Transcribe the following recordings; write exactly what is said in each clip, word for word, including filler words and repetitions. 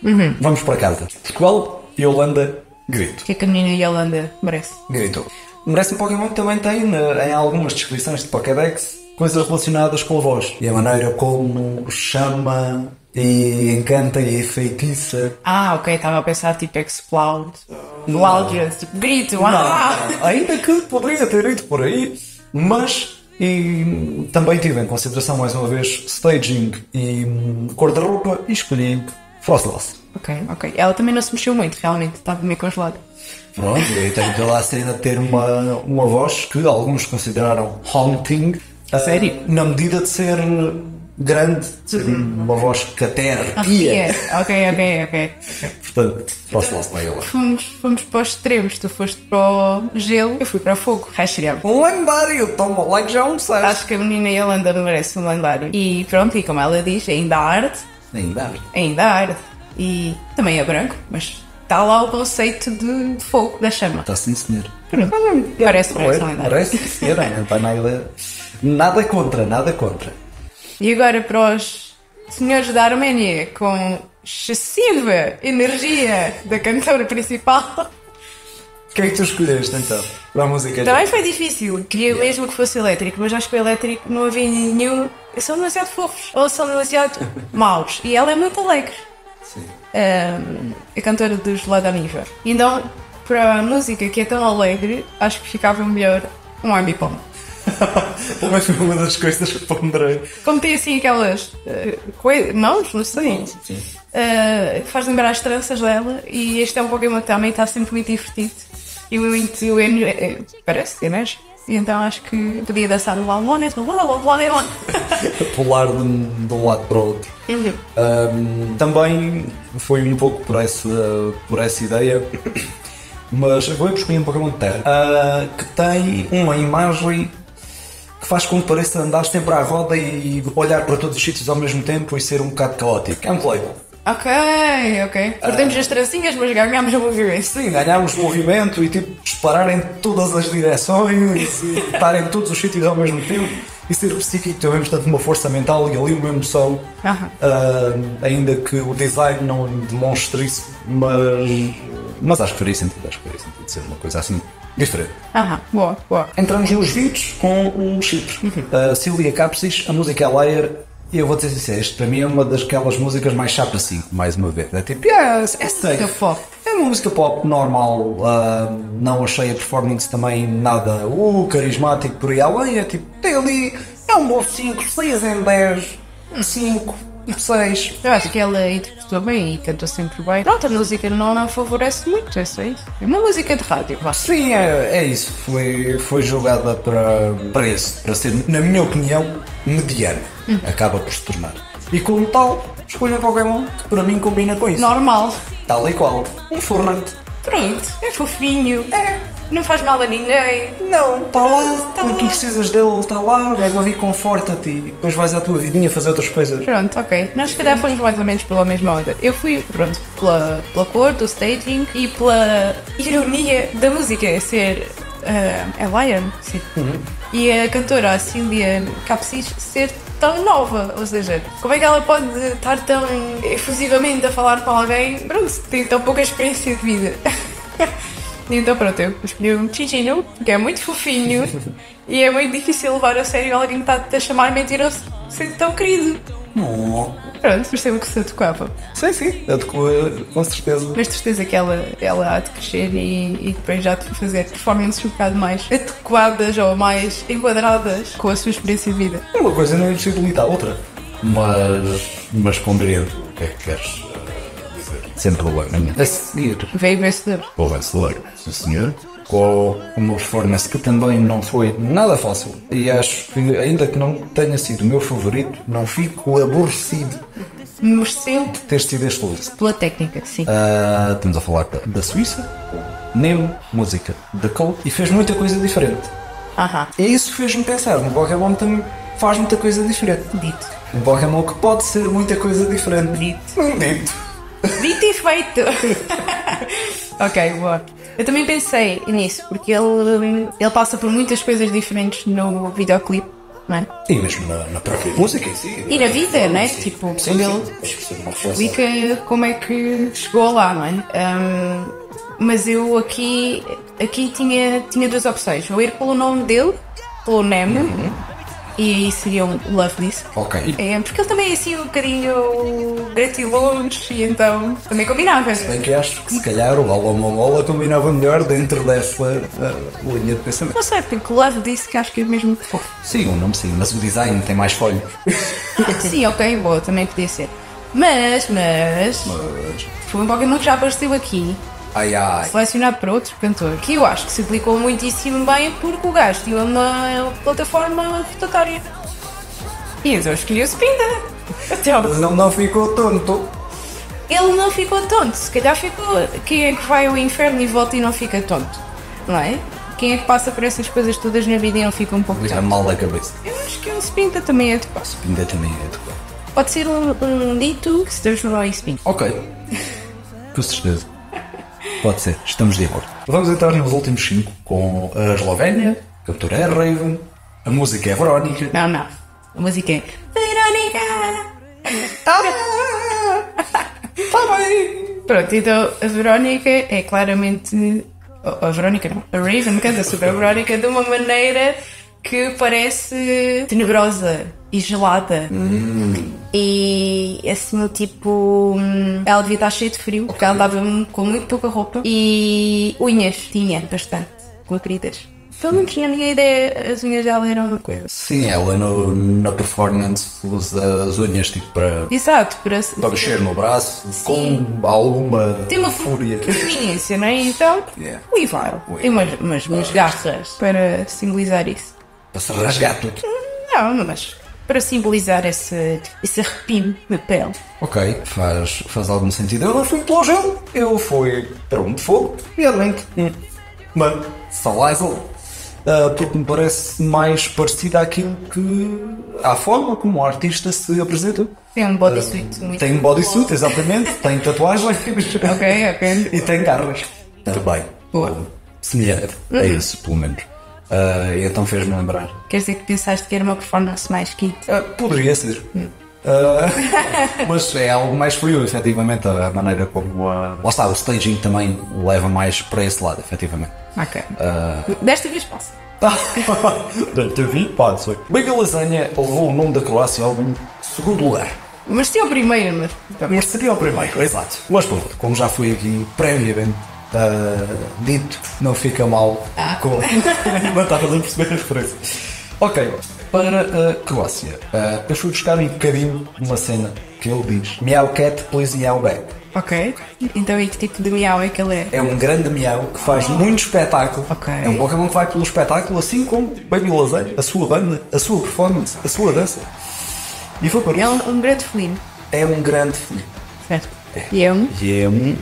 Uhum. Vamos para casa. Portugal e Holanda, grito. O que é que a menina e a Holanda merece? Grito. Merece um Pokémon que também tem, em algumas descrições de Pokédex, coisas relacionadas com a voz. E a maneira como chama e encanta e feitiça. Ah, ok, estava a pensar tipo Explode, Gladius, tipo grito. Ah! Não, ainda que poderia ter ido por aí, mas e também tive em consideração mais uma vez staging e hum, cor da roupa e escolhi Frostlass. Ok, ok. Ela também não se mexeu muito, realmente, estava meio congelada. Pronto, e tenho pela cena ter uma, uma voz que alguns consideraram haunting. A sério? Na medida de ser grande, de ser uma voz que até arrepia. Ah, ok, ok, ok. Portanto, Frostlass vai ela. Fomos, fomos para os extremos, tu foste para o gelo, eu fui para o fogo. Rachirão. Um lendário, toma like já um sei. Acho que a menina e a Holanda merece um lendário. E pronto, e como ela diz, ainda há arte. Ainda arde. Ainda há arte. E também é branco, mas está lá o conceito de fogo, da chama. Está sim, senhor. Parece, parece um lendário. Parece, senhora. Não está nada, nada contra, nada contra. E agora para os senhores da Arménia, com excessiva energia da cantora principal. O que é que tu escolheste então? Para a música? Também foi difícil. Queria mesmo que fosse elétrico, mas acho que o elétrico não havia nenhum. São demasiado fofos ou são demasiado maus. E ela é muito alegre. Sim. Um, a cantora dos Ladaniva. Então, para a música que é tão alegre, acho que ficava melhor um Ambipom. Também foi uma das coisas que ponderei. Como tem assim aquelas uh, coi- mãos, não sei, Sim. uh, faz lembrar as tranças dela. E este é um Pokémon que também está sempre muito divertido e muito uh, parece ter, né? E então acho que podia dançar no Lalone, no Lalone. Pular de, de um lado para o outro. Uhum. Um, também foi um pouco por essa, por essa ideia, mas eu vou escolher um Pokémon de terra uh, que tem uma imagem que faz com que pareça andar sempre à roda e olhar para todos os sítios ao mesmo tempo e ser um bocado caótico. É um Playboy. Ok, ok. Perdemos as trancinhas, mas ganhámos o movimento. Sim, ganhámos movimento e tipo disparar em todas as direções e estar em todos os sítios ao mesmo tempo e ser psíquico também, portanto, uma força mental e ali o mesmo som. Aham. Uh, ainda que o design não demonstre isso, mas, mas acho que faria sentido, acho que faria sentido ser uma coisa assim diferente. Aham, boa, boa. Entramos nos vídeos com um chip. Uh, Cilia Capsis, a música é Layer. E eu vou dizer sincero, isto para mim é uma daquelas músicas mais chapa cinco, mais uma vez. É tipo, yes, é safe. Música pop. É uma música pop normal, uh, não achei a performance também nada uh, carismático por aí além. É tipo, tem ali, é um bom cinco, seis em dez, cinco, seis. Eu acho que ela interpretou bem e cantou sempre bem. Pronto, a música não, não favorece muito, é só isso. É uma música de rádio, vá. Sim, é, é isso. Foi, foi jogada para, para isso, para ser, na minha opinião, mediana. Hum. Acaba por se tornar. E como tal, escolho um Pokémon que para mim combina com isso. Normal. Tal e qual. Um Fornante. Pronto, é fofinho. É. Não faz mal a ninguém. Não, está lá. Tá quando tu precisas dele, está lá. Vai vir, conforta-te e depois vais à tua vidinha fazer outras coisas. Pronto, ok. Nós se calhar fomos mais ou menos pela mesma onda. Eu fui, pronto, pela, pela cor do staging e pela ironia da música ser uh, é Lion, sim. Uhum. E a cantora, a Cilia Capsis, ser tão nova, ou seja, como é que ela pode estar tão efusivamente a falar com alguém, pronto, tem tão pouca experiência de vida. Então pronto, eu escolhi um Chichino, que é muito fofinho e é muito difícil levar a sério alguém que está a chamar mentiroso sendo tão querido. Oh. Pronto, percebo que se adequava. Sim, sim, adequa, com certeza. Mas certeza que ela, ela há de crescer e, e depois já de fazer performances um bocado mais adequadas ou mais enquadradas com a sua experiência de vida. Uma coisa não é impossibilita a outra. Mas, mas compreendo o que é que queres uh, dizer. Sempre o ano. A seguir, veio vencedor. o vencedor, sim senhor. Com uma performance que também não foi nada fácil. E acho que, ainda que não tenha sido o meu favorito, não fico aborrecido Mereceu de ter sido este uso. pela técnica, sim. Uh, estamos a falar da, da Suíça, Nemo, música da Cole, e fez muita coisa diferente. Aham. E isso fez-me pensar, no Pokémon também faz muita coisa diferente. Dito. Um Pokémon que pode ser muita coisa diferente. Dito. Dito. Dito e feito. Ok, boa. Eu também pensei nisso, porque ele, ele passa por muitas coisas diferentes no videoclipe não é? E mesmo na, na própria música em si. E na vida, não é? Tipo, Sim, ele sim. Uma referência. explica como é que chegou lá, não é? Um, mas eu aqui, aqui tinha, tinha duas opções. Ou ir pelo nome dele, pelo Nemo, uhum. E aí seria um Love This. Ok. É, porque ele também é assim um bocadinho gratiluz e então também combinava. Bem que acho que se calhar o Alô Mongola combinava melhor dentro dessa uh, linha de pensamento. Não sei, porque Love This que acho que é mesmo fofo. Sim, o nome sim, mas o design tem mais folhas. Sim, ok, boa, também podia ser. Mas, mas, Mas... foi um Pokémon que já apareceu aqui. Ai ai. Selecionado para outro cantor, que eu acho que se aplicou muitíssimo bem porque o gajo tinha uma plataforma rotatória. E então escolhi o Spinda. Então, Não, não ficou tonto. ele não ficou tonto, se calhar ficou. Quem é que vai ao inferno e volta e não fica tonto? Não é? Quem é que passa por essas coisas todas na vida e não fica um pouco Fica tonto? mal da cabeça. Eu acho que o Spinda também é adequado. Ainda também é adequado. Pode ser um, um dito que se transformou em Spinda. Ok. Com certeza. Pode ser, estamos de acordo. Vamos entrar nos últimos cinco com a Eslovénia, a cantora é Raven, a música é Verónica. Não, não. A música é Verónica! Ah! Tá bem! Pronto, então a Verónica é claramente. A Verónica não. A Raven canta sobre a Verónica de uma maneira que parece tenebrosa e gelada. Hum. E assim, tipo. Ela devia estar cheia de frio, porque ela andava com muito pouca roupa. E unhas, tinha bastante, compridas. Então não tinha nem ideia, as unhas dela eram uma coisa. Sim, ela no, na performance usa as unhas tipo para, Exato, para, para mexer no braço com alguma tem uma fúria. proeminência, não é? Então, Yeah. o Ivar tem umas, umas, umas garras para simbolizar isso. Para se rasgar tudo. Não, mas para simbolizar esse, esse arrepio na pele. Ok, faz, faz algum sentido. Eu não fui pelo gelo, eu fui para um de fogo e além que. Hum. Mano, Salaisel. Uh, porque me parece mais parecida àquilo que. à forma como o artista se apresenta. Tem um bodysuit Uh, muito tem um bodysuit, exatamente, tem tatuagens. Ok, ok. E tem garras. Também. Boa. Semelhante a isso, pelo menos. Uh, e então fez-me lembrar. Quer dizer que pensaste que era uma performance mais kit? Uh, poderia ser. Uh, mas é algo mais frio, efetivamente, a maneira como a. Lá está, o staging também leva mais para esse lado, efetivamente. Ok. Uh... Desta vez passa. Desta vez passa. Bem que a lasanha levou o nome da Croácia ao segundo lugar. Mas tinha o primeiro, mas. Mas seria o primeiro, exato. Mas pronto, como já foi aqui previamente uh, dito, não fica mal Ah. com. Não estava a perceber a referência. Ok, para a Croácia, uh, eu fui buscar um bocadinho uma cena que ele diz: Meow cat, please meow back. Ok. Então e que tipo de miau é que ele é? É um grande miau que faz muito espetáculo. Ok. É um Pokémon que vai pelo espetáculo, assim como Baby Lasanha, a sua banda, a sua performance, a sua dança. E foi para É isso. um, um grande felino. É um grande filho. Certo. E é um. E é um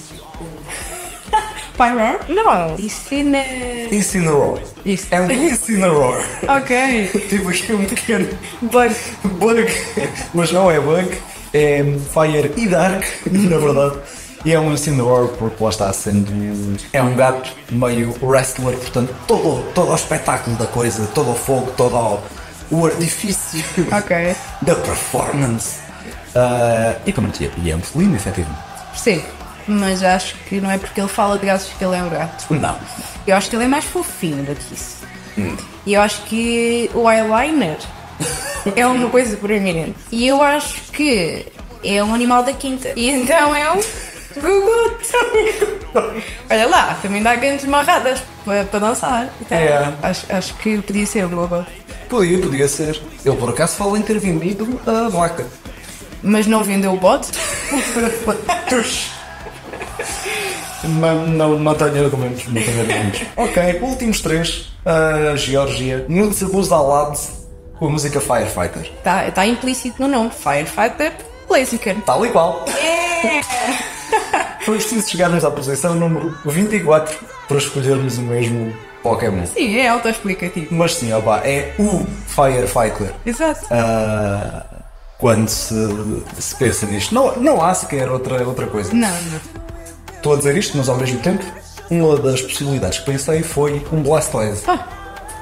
Pyro? Não. Ensina. Incineroar. Isso. É um Incineroar. Ok. Tipo aqui um pequeno Bug. bug. Mas não é bug. É Fire e Dark, na verdade. E é um Incineroar porque lá está sendo. É um gato meio wrestler, portanto, todo, todo o espetáculo da coisa, todo o fogo, todo o, o artifício Ok. da performance. Uh, e como dizia, e é um felino, efetivamente. Sim. Mas acho que não é porque ele fala de gatos que ele é um gato. Não. Eu acho que ele é mais fofinho do que isso. E eu acho que o eyeliner é uma coisa proeminente. E eu acho que é um animal da quinta. E então é um guguto. Olha lá, também dá grandes marradas para, para dançar. Então, É. acho, acho que podia ser um guguto. Podia, podia ser. Ele por acaso fala em ter vendido a vaca. Mas não vendeu o bote? Não, não, não tenho argumentos, não tenho argumentos. Ok, últimos três. A Geórgia, Nudes Abuse Alad, com a música Firefighter. Está tá implícito no nome. Firefighter Blaziken. Tal e qual. Foi preciso chegarmos à posição número vinte e quatro para escolhermos o mesmo Pokémon. Sim, é autoexplicativo. Mas sim, opa, é o Firefighter. Exato. Ah, quando se, se pensa nisto. Não, não há sequer outra, outra coisa. Não, não. Estou a dizer isto, mas ao mesmo tempo, uma das possibilidades que pensei foi um Blastoise. Ah,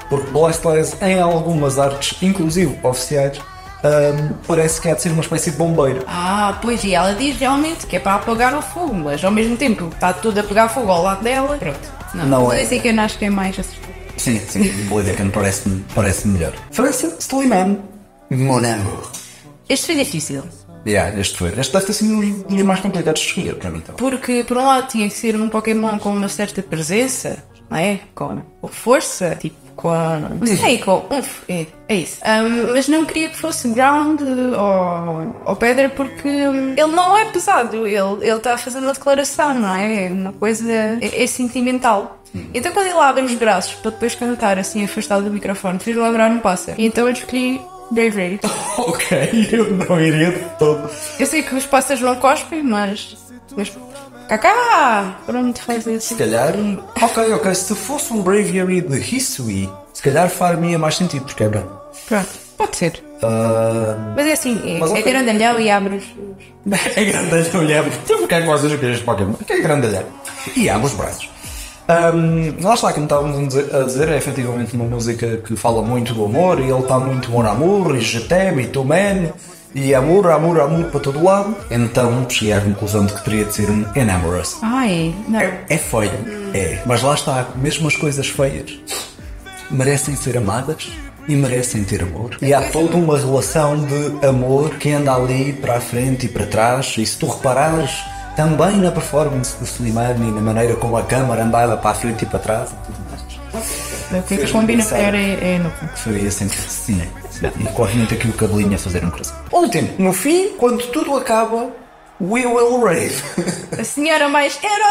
Porque Blastoise, em algumas artes, inclusive oficiais, um, parece que há de ser uma espécie de bombeiro. Ah, pois, e ela diz realmente que é para apagar o fogo, mas ao mesmo tempo está tudo a pegar fogo ao lado dela. Pronto. Não, Não é. é. Esse que eu acho que é mais acertado. Sim, sim, Blaziken parece-me parece melhor. França, Slimane, Mon amour. Este foi difícil. Yeah, este foi. Este deve ter sido um dos mais complicados de escolher para mim. Então. Porque, por um lado, tinha que ser um Pokémon com uma certa presença, não é? Com, com força, tipo, com a... Não sei, com... Uf, é, é isso. Um, mas não queria que fosse Ground ou, ou Pedra, porque um, ele não é pesado. Ele está a fazer uma declaração, não é? É uma coisa... É, é sentimental. Hum. Então, quando ele abre os braços para depois cantar, assim, afastado do microfone, fez lembrar um pássaro. E então eu escolhi... Bravery. Ok, eu não iria de todo. Eu sei que os pássaros não cospem, mas... mas... Cacá! Pronto, faz isso. Se calhar... Ok, ok, se fosse um Braviary de Hisui, se calhar faria mais sentido, porque é branco. Pronto, pode ser. Uh... Mas é assim, é, Mas, é okay. grandalhão e abre os... É grandalhão e abre... Então porquê é que vocês escolhem este Pokémon? Porque é grandalhão. E abre os braços. Um, lá está, como estávamos a dizer, a dizer, é efetivamente uma música que fala muito do amor, e ele está muito mon amour, e je t'aime, e tu m'aimes, e amor, amor, amor para todo lado. Então cheguei à conclusão de que teria de ser um enamorous. Ai, não. É, é feio, é, mas lá está, mesmo as coisas feias merecem ser amadas e merecem ter amor. E há toda uma relação de amor que anda ali para a frente e para trás, e se tu reparares também na performance do Slimane e na maneira como a câmara andava para a frente e para trás e tudo mais. O que é que combina melhor é, é no Faria sentido, sim. E corre-me aqui o cabelinho a fazer um coração. Último, no fim, quando tudo acaba, we will rave. A senhora mais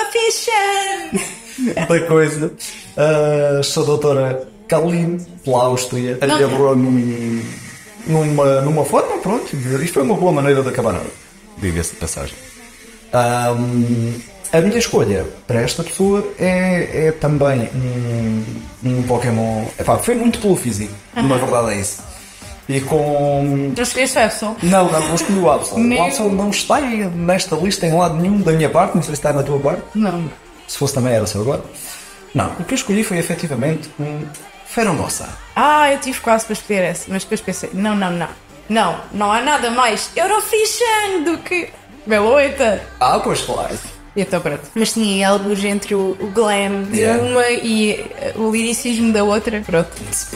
Eurovision! Da coisa. Uh, sou a doutora Kaline, pela Áustria, a elaborou num, numa, numa forma, pronto. Isto foi uma boa maneira de acabar nada. Diga-se de passagem. Um, a minha escolha para esta pessoa é, é também um, um Pokémon. Epá, foi muito pelo físico, uhum. Na verdade é isso. E com. Tu escolheste o Absol? Não, não, não escolhi o Absol. O Absol não está nesta lista em lado nenhum da minha parte, não sei se está na tua parte. Não. Se fosse também era seu agora. Não, o que eu escolhi foi efetivamente um Feromosa. Ah, eu tive quase para escolher essa, mas depois pensei: não, não, não. Não, não há nada mais Eurovision do que. Meloita! Ah, pois claro. E então pronto. Mas tinha alguns entre o, o glam de yeah. uma e uh, o liricismo da outra. Pronto.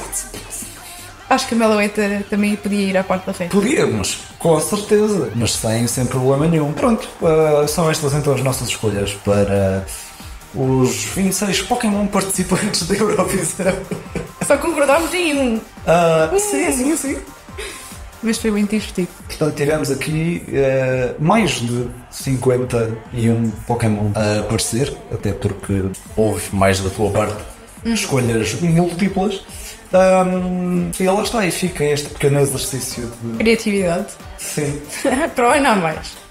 Acho que a Meloita também podia ir à parte da frente. Podíamos, com certeza, mas sem, sem problema nenhum. Pronto, uh, são estas então as nossas escolhas para os vinte e seis Pokémon participantes da Eurovisão. Só concordámos em um. Uh, sim, sim, sim. Mas foi muito divertido. Portanto, tivemos aqui uh, mais de cinquenta e um Pokémon a aparecer, até porque houve mais da tua parte hum. escolhas múltiplas. Um, e lá está, e fica este pequeno exercício de criatividade. Sim. Para o ano há mais.